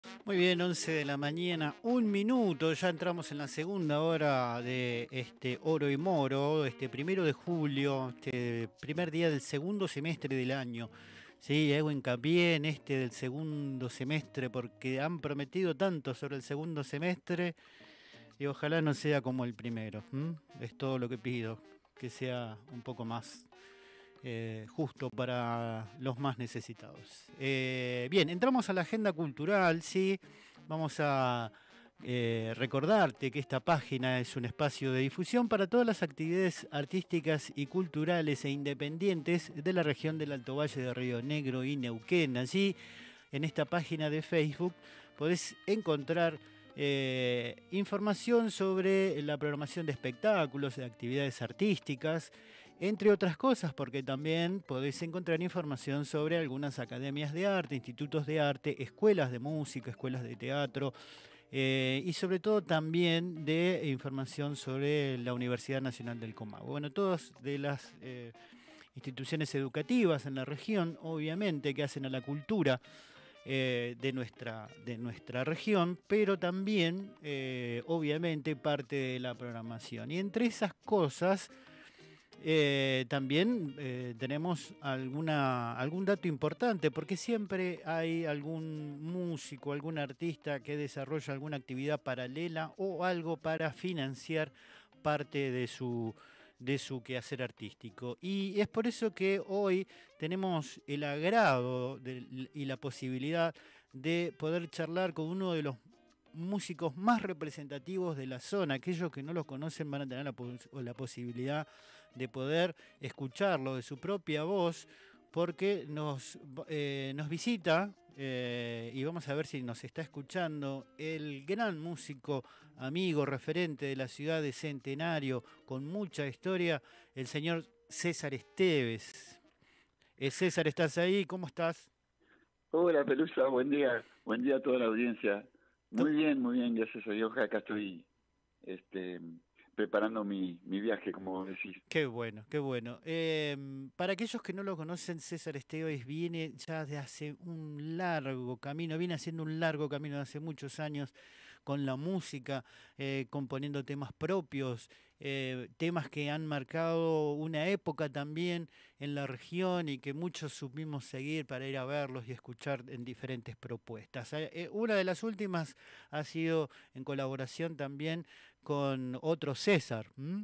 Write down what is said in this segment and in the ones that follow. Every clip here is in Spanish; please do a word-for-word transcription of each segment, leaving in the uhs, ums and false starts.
Muy bien, once de la mañana, un minuto, ya entramos en la segunda hora de este Oro y Moro, este primero de julio, este primer día del segundo semestre del año. Sí, hago hincapié en este del segundo semestre porque han prometido tanto sobre el segundo semestre y ojalá no sea como el primero. ¿m? Es todo lo que pido, que sea un poco más eh, justo para los más necesitados. Eh, bien, entramos a la agenda cultural, sí. Vamos a eh, recordarte que esta página es un espacio de difusión para todas las actividades artísticas y culturales e independientes de la región del Alto Valle de Río Negro y Neuquén. Allí, en esta página de Facebook, podés encontrar eh, información sobre la programación de espectáculos, de actividades artísticas, entre otras cosas, porque también podéis encontrar información sobre algunas academias de arte, institutos de arte, escuelas de música, escuelas de teatro, eh, y sobre todo también de información sobre la Universidad Nacional del Comahue. Bueno, todas de las eh, instituciones educativas en la región, obviamente, que hacen a la cultura eh, de, nuestra, de nuestra región, pero también, eh, obviamente, parte de la programación. Y entre esas cosas, eh, también eh, tenemos alguna, algún dato importante, porque siempre hay algún músico, algún artista que desarrolla alguna actividad paralela o algo para financiar parte de su de su quehacer artístico. Y es por eso que hoy tenemos el agrado de, y la posibilidad de poder charlar con uno de los músicos más representativos de la zona. Aquellos que no los conocen van a tener la, pos la posibilidad de poder escucharlo de su propia voz, porque nos, eh, nos visita, eh, y vamos a ver si nos está escuchando, el gran músico, amigo, referente de la ciudad de Centenario, con mucha historia, el señor César Esteves. Eh, César, ¿estás ahí? ¿Cómo estás? Hola Pelusa, buen día, buen día a toda la audiencia. Muy bien, muy bien, gracias a Dios, acá estoy este, preparando mi, mi viaje, como decís. Qué bueno, qué bueno. Eh, para aquellos que no lo conocen, César Esteves viene ya de hace un largo camino, viene haciendo un largo camino de hace muchos años con la música, eh, componiendo temas propios, eh, temas que han marcado una época también en la región y que muchos supimos seguir para ir a verlos y escuchar en diferentes propuestas. Eh, eh, una de las últimas ha sido en colaboración también con otro César. ¿m?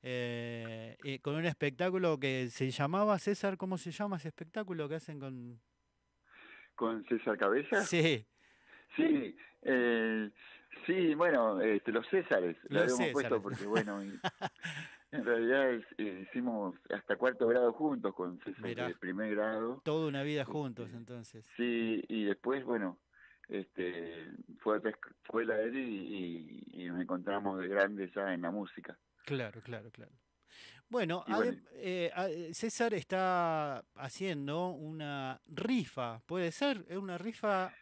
Eh, eh, con un espectáculo que se llamaba, César, ¿cómo se llama ese espectáculo que hacen con...? ¿Con César Cabeza? Sí, Sí, eh, sí, bueno, este, los Césares, le los habíamos puesto Césares. porque, bueno, y en realidad es- eh, hicimos hasta cuarto grado juntos con César de Mirá, primer grado. toda una vida juntos Este, entonces. sí, y después, bueno, este, fue a otra escuela él y, y, y nos encontramos de grandes ya en la música. Claro, claro, claro. Bueno, Y bueno, adem- eh, a- César está haciendo una rifa, ¿puede ser? ¿Es una rifa?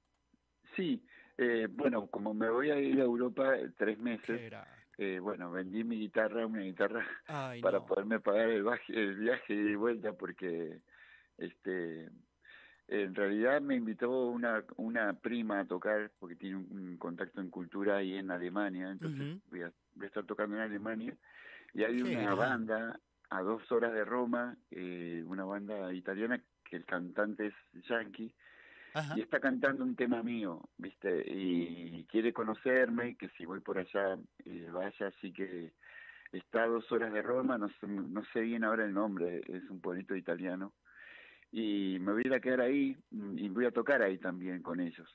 sí, eh, bueno, como me voy a ir a Europa eh, tres meses, Qué grande. eh, bueno, vendí mi guitarra, una guitarra, Ay, para no. poderme pagar el, baje- el viaje y vuelta, porque este, en realidad me invitó una, una prima a tocar, porque tiene un, un contacto en cultura ahí en Alemania, entonces Ujú. voy a, voy a estar tocando en Alemania, y hay Qué una grande. banda a dos horas de Roma, eh, una banda italiana, que el cantante es yankee, y Ajá. está cantando un tema mío, ¿viste? Y quiere conocerme, que si voy por allá eh, vaya, así que está a dos horas de Roma, no sé, no sé bien ahora el nombre, es un pueblito italiano, y me voy a ir a quedar ahí mm, y voy a tocar ahí también con ellos.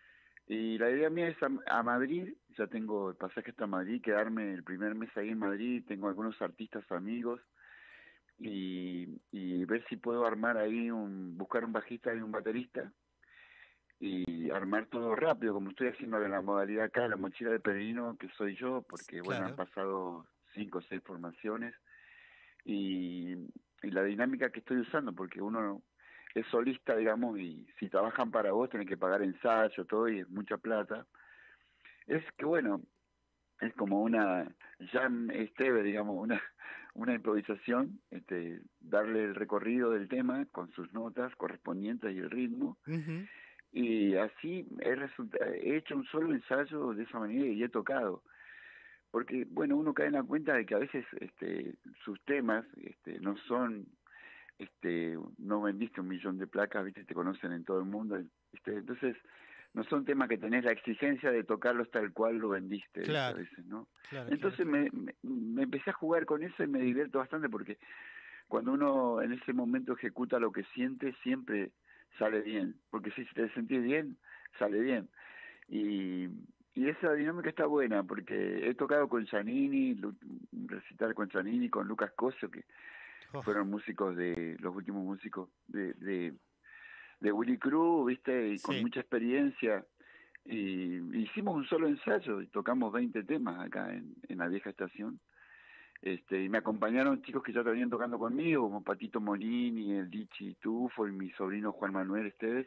Y la idea mía es a, a Madrid, ya tengo el pasaje hasta Madrid, quedarme el primer mes ahí en Madrid, tengo algunos artistas amigos, y, y ver si puedo armar ahí un, buscar un bajista y un baterista, y armar todo rápido, como estoy haciendo en la modalidad acá, la mochila de peregrino, que soy yo, porque bueno, han Claro. pasado cinco o seis formaciones, y, y la dinámica que estoy usando, porque uno es solista, digamos, y si trabajan para vos tenés que pagar ensayo, todo, y es mucha plata. Es que bueno, es como una jam esteve, digamos, una, una improvisación, este, darle el recorrido del tema con sus notas correspondientes y el ritmo, Ujú. Y así he, resulta- he hecho un solo ensayo de esa manera y he tocado. Porque, bueno, uno cae en la cuenta de que a veces este, sus temas este, no son, este, no vendiste un millón de placas, ¿viste? Te conocen en todo el mundo. ¿Viste? Entonces, no son temas que tenés la exigencia de tocarlos tal cual lo vendiste, ¿viste? A Claro, veces, ¿no? claro, claro, Entonces claro. me, me, me empecé a jugar con eso y me divierto bastante porque cuando uno en ese momento ejecuta lo que siente, siempre sale bien. Porque si te sentís bien, sale bien. Y, y esa dinámica está buena, porque he tocado con Giannini, Lu- un recital con Giannini, con Lucas Cosio, que, que Oh, fueron músicos de, los últimos músicos de, de, de Willy Cruz, ¿viste? Y con sí, mucha experiencia. Y hicimos un solo ensayo y tocamos veinte temas acá en, en la vieja estación. Este, y me acompañaron chicos que ya venían tocando conmigo, como Patito Molini, el Lichi Tufo y mi sobrino Juan Manuel Esteves.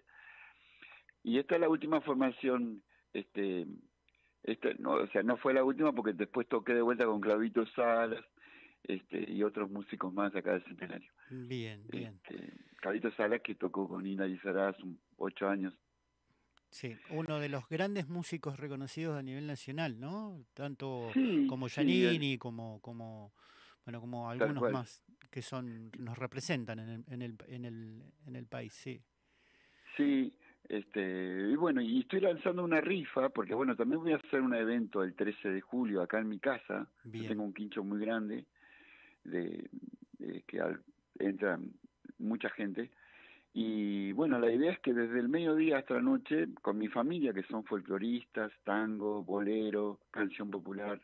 Y esta es la última formación, este, este, no, o sea, no fue la última porque después toqué de vuelta con Clavito Salas, este, y otros músicos más acá del Centenario. bien, bien. Este, Clavito Salas que tocó con Ina Lizarazu un- ocho años. Sí, uno de los grandes músicos reconocidos a nivel nacional, ¿no? Tanto Sí, como sí, él, Giannini, como, como, bueno, como tal algunos cual. más que son, nos representan en el, en el, en el, en el país, sí. Sí, este, y bueno, y estoy lanzando una rifa, porque bueno, también voy a hacer un evento el trece de julio acá en mi casa. Yo tengo Bien. un quincho muy grande de, de que al- entra mucha gente. Y bueno, la idea es que desde el mediodía hasta la noche, con mi familia, que son folcloristas, tango, bolero, canción popular,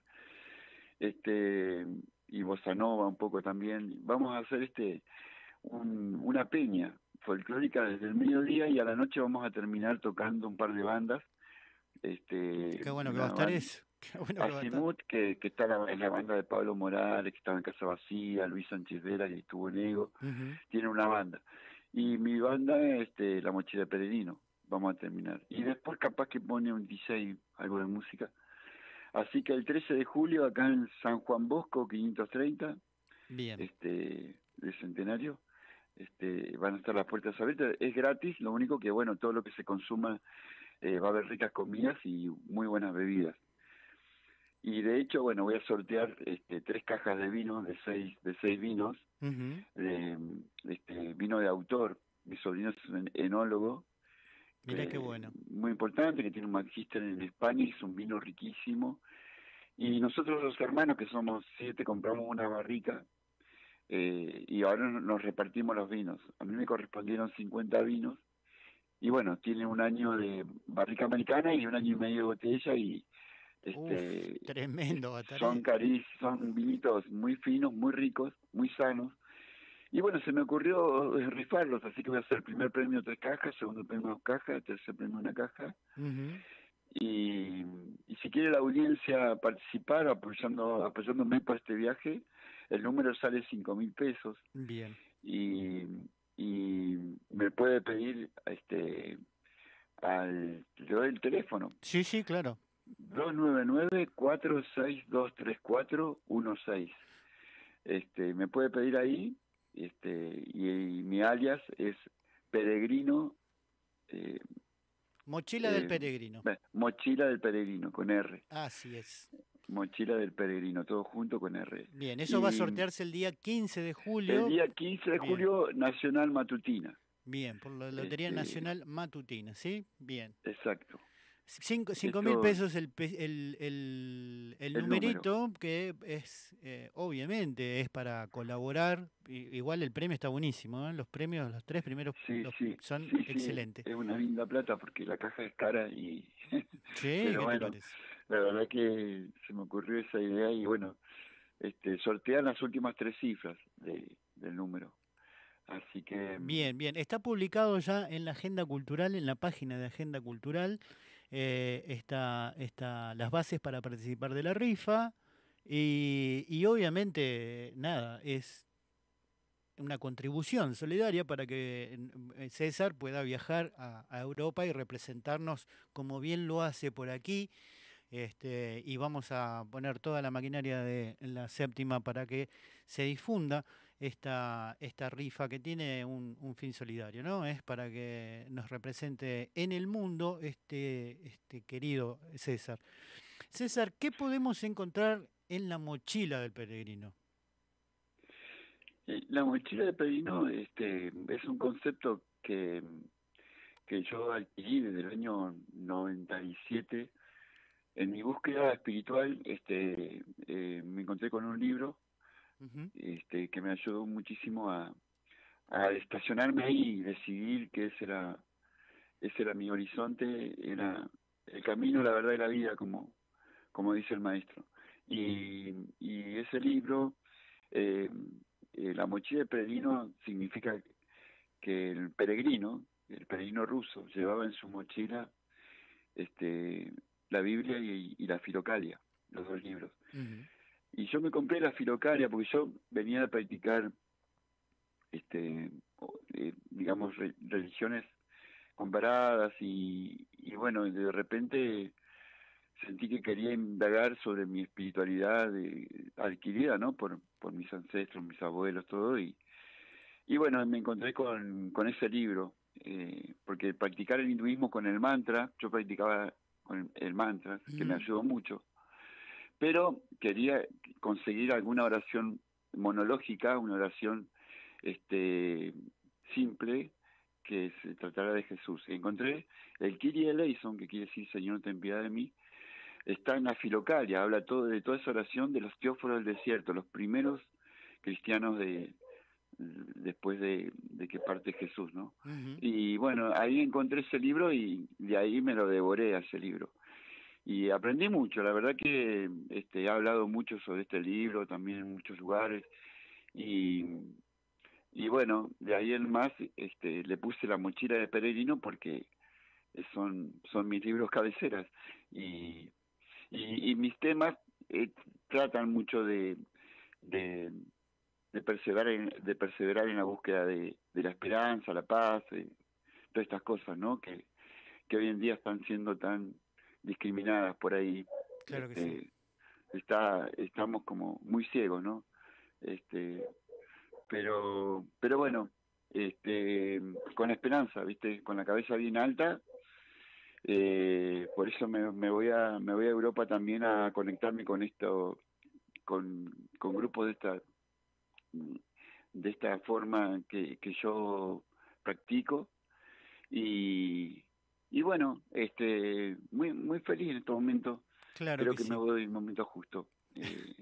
este, y bossa nova un poco también, vamos a hacer este un- una peña folclórica desde el mediodía y a la noche vamos a terminar tocando un par de bandas, este, Qué bueno que va a una estar banda eso. Qué bueno que va a estar. Azimut, que, que está la, en la banda de Pablo Morales, que estaba en Casa Vacía, Luis Sánchez Vera, que estuvo en Ego, Ujú. tiene una banda. Y mi banda, este, La Mochila de Peregrino, vamos a terminar. Y después capaz que pone un D J, algo de música. Así que el trece de julio, acá en San Juan Bosco, quinientos treinta, Bien. este, de Centenario, este, van a estar las puertas abiertas. Es gratis, lo único que, bueno, todo lo que se consuma, eh, va a haber ricas comidas y muy buenas bebidas. Y de hecho, bueno, voy a sortear este, tres cajas de vino, de seis, de seis vinos, Ujú. de, este, vino de autor. Mi sobrino es un enólogo, Mirá qué que, bueno. muy importante, que tiene un magíster en España y es un vino riquísimo. Y nosotros los hermanos, que somos siete, compramos una barrica, eh, y ahora no- nos repartimos los vinos. A mí me correspondieron cincuenta vinos y bueno, tiene un año de barrica americana y un año y medio de botella y Uf, este es- tremendo va a estar son eso. carísimos, son vinitos muy finos, muy ricos, muy sanos. Y bueno, se me ocurrió eh, rifarlos, así que voy a hacer el primer premio tres cajas, segundo premio dos cajas, tercer premio una caja. Ujú. Y, y si quiere la audiencia participar apoyando, apoyándome para este viaje, el número sale cinco mil pesos Bien. y, y me puede pedir este al le doy el teléfono Sí, sí, claro. dos nueve nueve, cuatro seis dos tres cuatro uno seis. Este, me puede pedir ahí, este, y, y mi alias es Peregrino, eh, Mochila del eh, peregrino. Mochila del Peregrino con R. Así es. Mochila del Peregrino, todo junto con R. Bien, eso va a Y sortearse el día quince de el julio. día quince de Bien, julio, Nacional Matutina. bien, por la Lotería Este, Nacional Matutina, ¿sí? Bien. exacto. Cinco, cinco mil Esto, pesos el, pe- el, el, el el número. numerito, que es, eh, obviamente, es para colaborar. I- Igual el premio está buenísimo, ¿eh? Los premios, los tres primeros, Sí, los, sí, son sí, sí, excelentes. es una linda plata porque la caja es cara y... Sí, Pero ¿qué te bueno, parece? la verdad que se me ocurrió esa idea y bueno, este, sortean las últimas tres cifras de, del número. Así que, Bien, bien. Está publicado ya en la Agenda Cultural, en la página de Agenda Cultural. Eh, está, está las bases para participar de la rifa. Y, y obviamente, nada, es una contribución solidaria para que eh, César pueda viajar a, a Europa y representarnos como bien lo hace por aquí. Este, y vamos a poner toda la maquinaria de la séptima para que se difunda. esta, esta rifa que tiene un, un fin solidario, ¿no? Es para que nos represente en el mundo este, este querido César. César, ¿qué podemos encontrar en la mochila del peregrino? Eh, La mochila de peregrino este, es un concepto que, que yo adquirí desde el año noventa y siete. En mi búsqueda espiritual este, eh, me encontré con un libro Ujú. este, que me ayudó muchísimo a, a estacionarme ahí y decidir que ese era, ese era mi horizonte, era el camino, la verdad y la vida, como, como dice el maestro. Y, y ese libro, eh, eh, La mochila de peregrino, significa que el peregrino, el peregrino ruso, llevaba en su mochila este, la Biblia y, y la Filocalia, los dos libros. Ujú. Y yo me compré la Filocalia porque yo venía a practicar, este, o, eh, digamos, re- religiones comparadas y, y bueno, de repente sentí que quería indagar sobre mi espiritualidad de- adquirida, ¿no? Por, por mis ancestros, mis abuelos, todo, y, y bueno, me encontré con, con ese libro, eh, porque practicar el hinduismo con el mantra, yo practicaba con el, el mantra, que me Ujú. ayudó mucho, pero quería conseguir alguna oración monológica, una oración este, simple, que se tratara de Jesús. Encontré el Kyrie eleison, que quiere decir Señor, ten piedad de mí, está en la Filocalia, habla todo de toda esa oración de los teóforos del desierto, los primeros cristianos de después de, de que parte Jesús, ¿no? Ujú. Y bueno, ahí encontré ese libro y de ahí me lo devoré a ese libro. Y aprendí mucho, la verdad que este, he hablado mucho sobre este libro también en muchos lugares y, y bueno, de ahí en más este, le puse la mochila de peregrino porque son, son mis libros cabeceras y, y, y mis temas eh, tratan mucho de, de, de, perseverar en, de perseverar en la búsqueda de, de la esperanza, la paz, eh, todas estas cosas, ¿no? Que, que hoy en día están siendo tan discriminadas por ahí. Claro que sí. Este, está, estamos como muy ciegos, ¿no? Este, pero, pero bueno, este, con esperanza, ¿viste? Con la cabeza bien alta. Eh, por eso me, me voy a me voy a Europa también a conectarme con esto, con, con grupos de esta de esta forma que, que yo practico y, y bueno, este muy muy feliz en estos momentos. Claro Creo que que me sí. voy en el momento justo eh,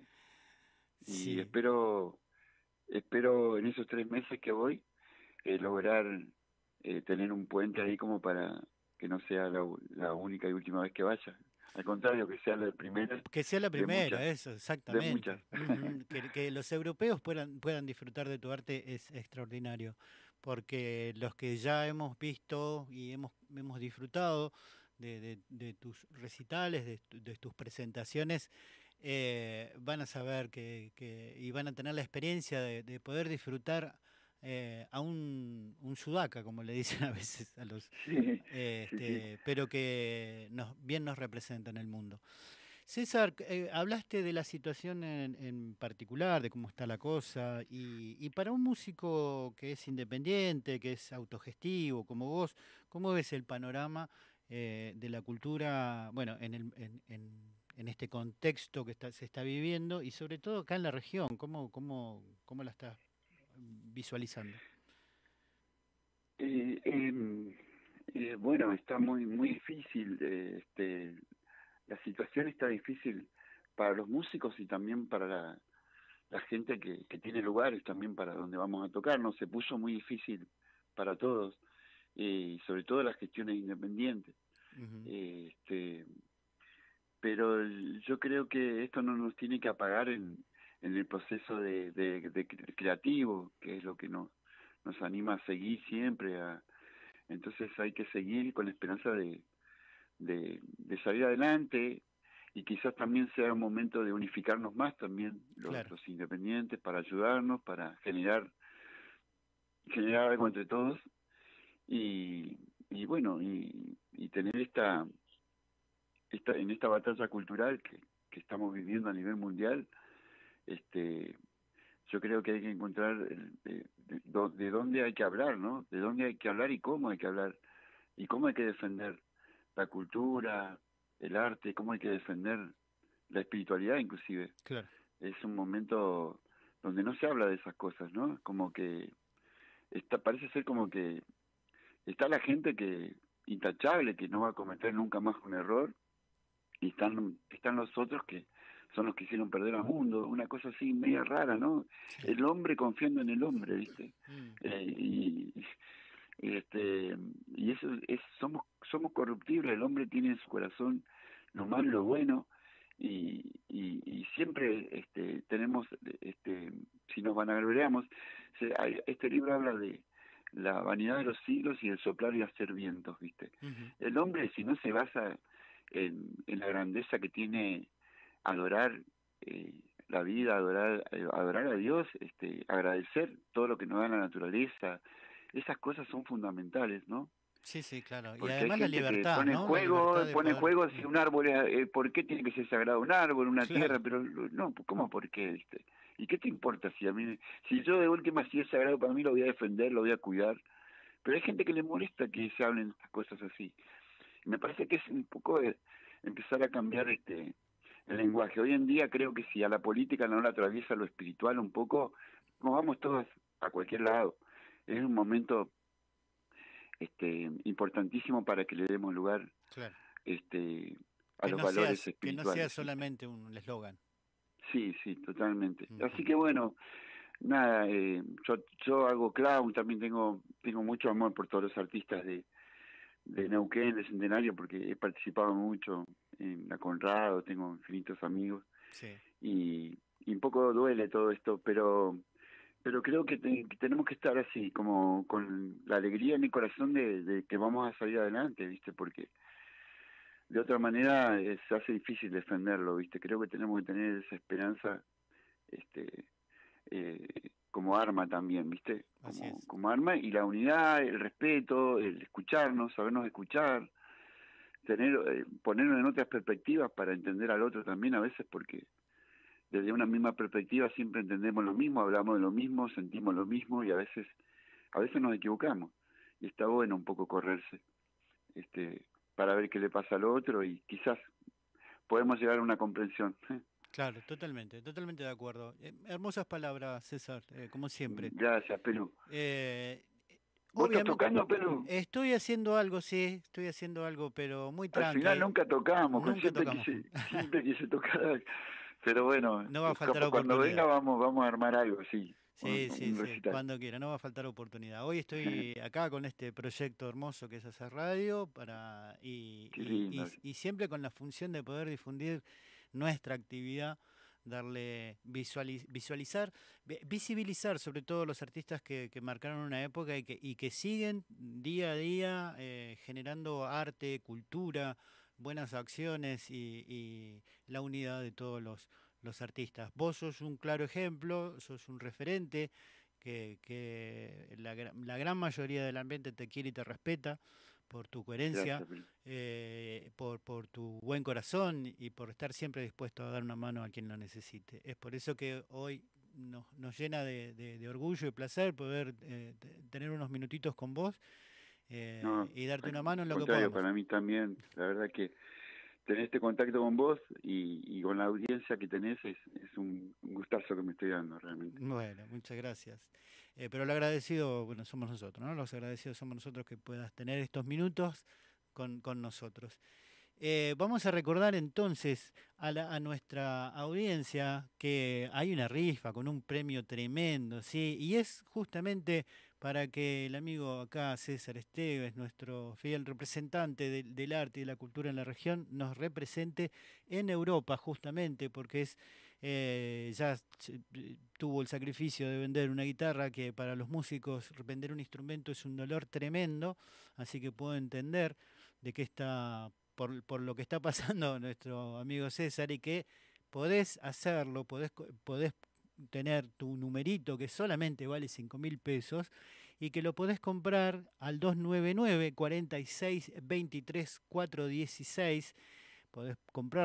y Sí. espero espero en esos tres meses que voy eh, lograr eh, tener un puente ahí como para que no sea la, u- la única y última vez que vaya. Al contrario, que sea la primera Que sea la de muchas, primera, eso, de muchas. exactamente. Ujú. Que, que los europeos puedan, puedan disfrutar de tu arte es extraordinario, porque los que ya hemos visto y hemos, hemos disfrutado de, de- de tus recitales, de, tu- de tus presentaciones, eh, van a saber que, que- y van a tener la experiencia de, de poder disfrutar eh, a un, un sudaca, como le dicen a veces a los, Sí, eh, sí, sí. este, pero que nos, bien nos representa en el mundo. César, eh, hablaste de la situación en, en particular, de cómo está la cosa, y, y para un músico que es independiente, que es autogestivo, como vos, ¿cómo ves el panorama eh, de la cultura, bueno, en, el, en, en- en este contexto que está- se está viviendo y sobre todo acá en la región? ¿Cómo, cómo, cómo la estás visualizando? Eh, em, eh, bueno, está muy muy difícil. eh, este, la situación está difícil para los músicos y también para la, la gente que, que tiene lugares también para donde vamos a tocar. No se puso muy difícil para todos eh, y sobre todo las gestiones independientes. Ujú. Eh, este, pero el- yo creo que esto no nos tiene que apagar en, en el proceso de, de, de cre- creativo, que es lo que nos, nos anima a seguir siempre. A, entonces hay que seguir con la esperanza de, de, de salir adelante y quizás también sea un momento de unificarnos más también los, Claro, los independientes para ayudarnos, para generar, generar algo entre todos y, y bueno, y, y tener esta, esta, en esta batalla cultural que, que estamos viviendo a nivel mundial, este, yo creo que hay que encontrar el- de, de, do- de dónde hay que hablar, ¿no? De dónde hay que hablar y cómo hay que hablar y cómo hay que defender la cultura, el arte, cómo hay que defender la espiritualidad inclusive. Claro. Es un momento donde no se habla de esas cosas, ¿no? Como que está, parece ser como que está la gente que intachable, que no va a cometer nunca más un error, y están están los otros que son los que hicieron perder al mundo, una cosa así media rara, ¿no? Sí. El hombre confiando en el hombre, ¿viste? Mm. Eh, y, y este y eso es, somos somos corruptibles, el hombre tiene en su corazón lo malo y lo bueno, y, y, y siempre este tenemos, este si nos vanagloriamos, se- hay- este libro habla de la vanidad de los siglos y el soplar y hacer vientos, ¿viste? Ujú. El hombre, si no se basa en, en la grandeza que tiene adorar eh, la vida, adorar, eh, adorar a Dios, este, agradecer todo lo que nos da la naturaleza, esas cosas son fundamentales, ¿no? Sí, sí, claro. Y Porque hay además la gente que libertad, pone en ¿no? La libertad juego, de pone en poder. juego Mm. si un árbol, es, eh, ¿por qué tiene que ser sagrado un árbol, una Claro. tierra? Pero no, ¿cómo por qué? ¿Viste? ¿Y qué te importa si a mí, si yo de última si es sagrado para mí lo voy a defender, lo voy a cuidar? Pero hay gente que le molesta que se hablen estas cosas así. Me parece que es un poco de empezar a cambiar este el lenguaje. Hoy en día creo que si a la política no la atraviesa lo espiritual un poco, nos vamos todos a cualquier lado. Es un momento este importantísimo para que le demos lugar Claro. este a Que los no valores seas, que no sea espirituales, ¿viste? solamente un eslogan. Sí, sí, totalmente. Así Ujú. que bueno, nada, eh, yo yo hago clown, también tengo tengo mucho amor por todos los artistas de de Neuquén, de Centenario, porque he participado mucho en la Conrado, tengo infinitos amigos, Sí. y, y un poco duele todo esto, pero pero creo que, te- que tenemos que estar así, como con la alegría en el corazón de, de que vamos a salir adelante, ¿viste? Porque de otra manera eh, se hace difícil defenderlo, ¿viste? Creo que tenemos que tener esa esperanza este eh, como arma también, ¿viste? Así Como, es. como arma, y la unidad, el respeto, el escucharnos, sabernos escuchar, tener eh, ponernos en otras perspectivas para entender al otro también a veces, porque desde una misma perspectiva siempre entendemos lo mismo, hablamos de lo mismo, sentimos lo mismo, y a veces a veces nos equivocamos, y está bueno un poco correrse este para ver qué le pasa al otro, y quizás podemos llegar a una comprensión. Claro, totalmente, totalmente de acuerdo. Eh, hermosas palabras, César, eh, como siempre. Gracias, Perú. Eh, ¿Vos estás obviamente, tocando, Perú? estoy haciendo algo, sí, estoy haciendo algo, pero muy Al final tranqui. nunca tocamos, con Nunca siempre tocamos quise, juntos. siempre quise tocar, pero bueno, No va a faltar como cuando venga oportunidad. vamos, vamos a armar algo así, un, Sí, sí, un sí, recital. cuando quiera, no va a faltar oportunidad. Hoy estoy acá con este proyecto hermoso que es hacer radio para y, Qué y, y, lindo. y siempre con la función de poder difundir nuestra actividad, darle visualiz- visualizar, vi- visibilizar sobre todo los artistas que, que marcaron una época y que, y que siguen día a día eh, generando arte, cultura, buenas acciones y, y la unidad de todos los los artistas. Vos sos un claro ejemplo, sos un referente, que, que la, gra- la gran mayoría del ambiente te quiere y te respeta por tu coherencia, Gracias, Perú. eh, por, por tu buen corazón y por estar siempre dispuesto a dar una mano a quien lo necesite. Es por eso que hoy nos, nos llena de, de- de orgullo y placer poder eh, te- tener unos minutitos con vos No, eh, y darte una al mano en lo que contrario, podamos. para mí también, la verdad que tener este contacto con vos y, y con la audiencia que tenés es, es un, un gustazo que me estoy dando realmente. Bueno, muchas gracias. Eh, pero lo agradecido, bueno, somos nosotros, ¿no? Los agradecidos somos nosotros que puedas tener estos minutos con, con nosotros. Eh, vamos a recordar entonces a, la- a nuestra audiencia que hay una rifa con un premio tremendo, ¿sí? Y es justamente para que el amigo acá, César Esteves, nuestro fiel representante del, del arte y de la cultura en la región, nos represente en Europa, justamente, porque es eh, ya se- eh, tuvo el sacrificio de vender una guitarra que para los músicos vender un instrumento es un dolor tremendo, así que puedo entender de qué está por, por lo que está pasando nuestro amigo César y que podés hacerlo, podés, co- podés tener tu numerito que solamente vale cinco mil pesos y que lo podés comprar al dos nueve nueve, cuarenta y seis, veintitrés, cuatrocientos dieciséis. Podés comprarlo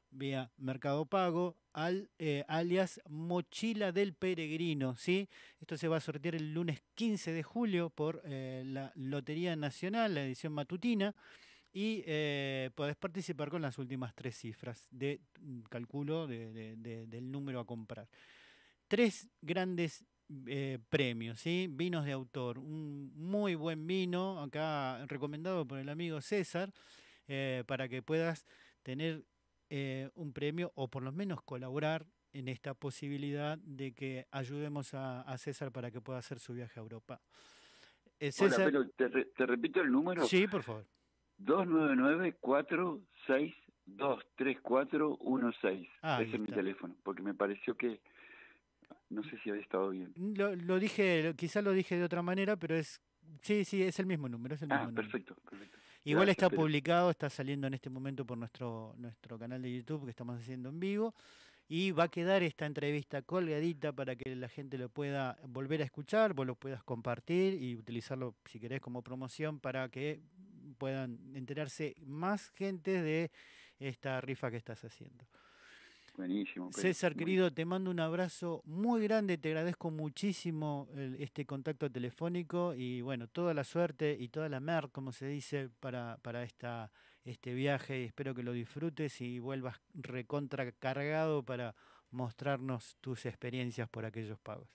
vía Mercado Pago, al, eh, alias Mochila del Peregrino, ¿sí? Esto se va a sortear el lunes quince de julio por eh, la Lotería Nacional, la edición matutina, y eh, podés participar con las últimas tres cifras de mm, cálculo de- de- de- del número a comprar. Tres grandes eh, premios, ¿sí? Vinos de autor, un muy buen vino, acá recomendado por el amigo César, eh, para que puedas tener eh, un premio o por lo menos colaborar en esta posibilidad de que ayudemos a, a César para que pueda hacer su viaje a Europa. Eh, Hola, César, pero te, re- te repito el número, sí, por favor. dos nueve nueve, cuatro seis dos tres cuatro uno seis. Ahí Ese es mi está. teléfono, porque me pareció que, no sé si había estado bien. Lo, lo dije, lo- quizá lo dije de otra manera, pero es, sí, sí, es el mismo número, es el Ah, mismo número. perfecto, perfecto. Igual Gracias, está pero publicado, está saliendo en este momento por nuestro, nuestro canal de YouTube que estamos haciendo en vivo. Y va a quedar esta entrevista colgadita para que la gente lo pueda volver a escuchar, vos lo puedas compartir y utilizarlo, si querés, como promoción para que puedan enterarse más gente de esta rifa que estás haciendo. buenísimo, pero César, muy bien. querido, te mando un abrazo muy grande, te agradezco muchísimo el- este contacto telefónico y bueno, toda la suerte y toda la mer, como se dice, para, para esta, este viaje. Espero que lo disfrutes y vuelvas recontra cargado para mostrarnos tus experiencias por aquellos pagos.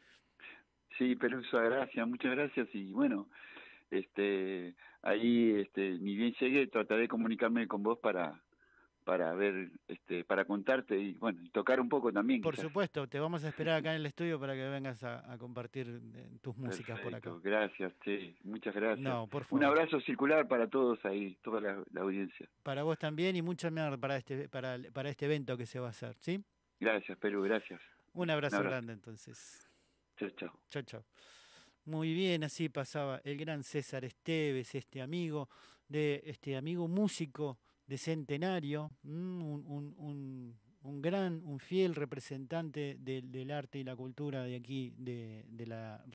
Sí, pero eso, gracias, muchas gracias y bueno, este, ahí, este, ni bien llegue, trataré de comunicarme con vos para, para ver, este, para contarte y bueno, y tocar un poco también Por quizás. supuesto, te vamos a esperar acá en el estudio para que vengas a, a compartir eh, tus músicas por acá. Perfecto, gracias, sí, muchas gracias. No, por Un favor. abrazo circular para todos ahí, toda la, la audiencia. Para vos también y mucha mer para este, para, para este evento que se va a hacer, ¿sí? Gracias, Perú, gracias. Un Un abrazo abrazo. grande entonces. Chao, chao. Chao, chao. Muy bien, así pasaba el gran César Esteves, este amigo de este amigo músico de Centenario, mm, un, un- un- un gran, un fiel representante del, del arte y la cultura de aquí, de, de la